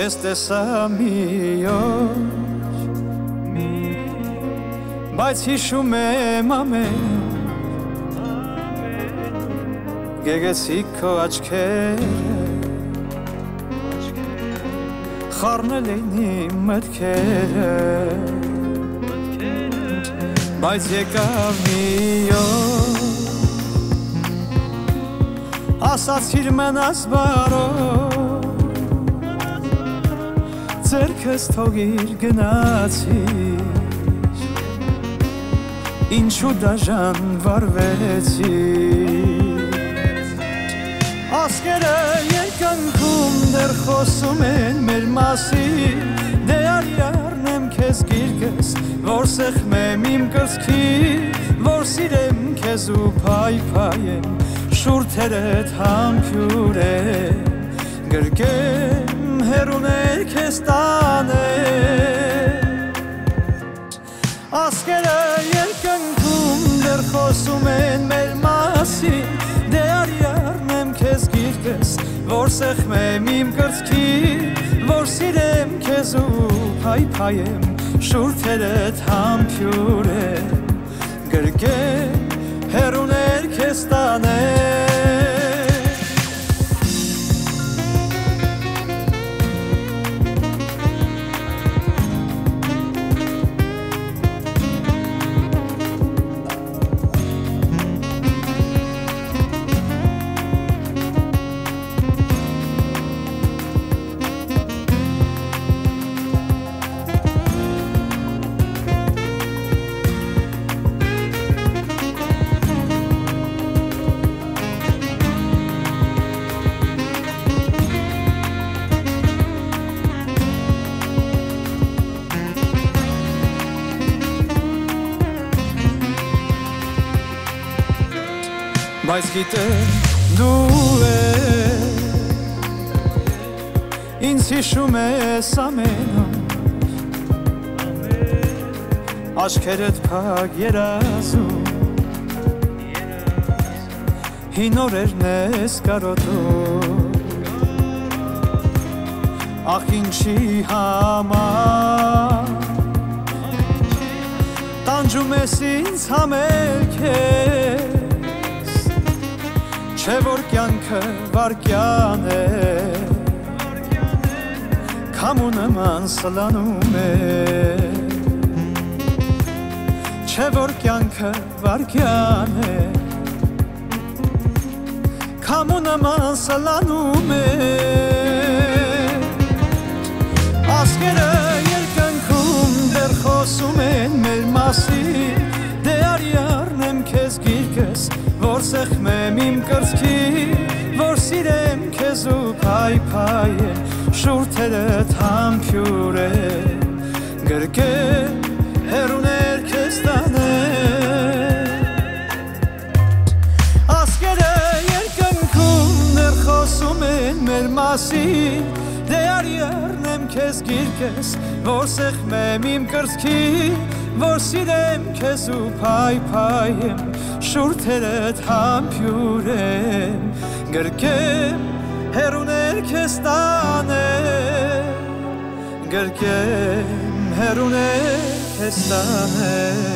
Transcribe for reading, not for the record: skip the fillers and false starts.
քեզ տեսա մի օր բայց հիշում եմ ամեն գեղեցիկ քո աչքերը խառնել էին իմ մտքերը բայց եկավ մի օր ասացիր մնաս բարով ձերքս թողիր գնացիր ինչու դաժան վարվեցիր ասկերը երկնքում դեռ խոսում են մեր մասին դե արի առնեմ քեզ գիրկս որ սեղմեմ իմ կրծքի որ սիրեմ քեզ ու փայփայեմ շուրթերդ համբուրեմ գրկեմ հեռուներ քեզ տանել ասկերը երկնքում դեռ խոսում են մեր մասին դե արի առնեմ քեզ գիրկս որ սեղմեմ իմ կրծքի որ սիրեմ քեզ ու փայփայեմ շուրթերդ համբուրեմ գրկեմ հեռուներ քեզ տանել բայց գիտեմ դու ինձ հիշում ես ամեն աչքերդ փակ երազում հին օրերն ես կարոտում ախ ինչի համար տանջում ես ինձ համերգեր Չէ որ կյանքը վարկյան է Քամու նման սլանում է Չէ որ կյանքը վարկյան է Քամու նման սլանում է Ասկերը երկնքում դեռ խոսում են մեր մասին Դե արի առնեմ քեզ գիրկս որ սեղմեմ իմ կրծքի որ սիրեմ քեզ ու փայփայեմ շուրթերդ համբուրեմ գրկեմ հեռուներ քեզ տանել ասկերը երկնքում դեռ խոսում են մեր մասին դե արի առնեմ քեզ գիրկս որ սեղմեմ իմ կրծքի որ սիրեմ քեզ ու փայփայեմ շուրթերդ համբուրեմ գրկեմ հեռուներ քեզ տանել գրկեմ հեռուներ քեզ տանել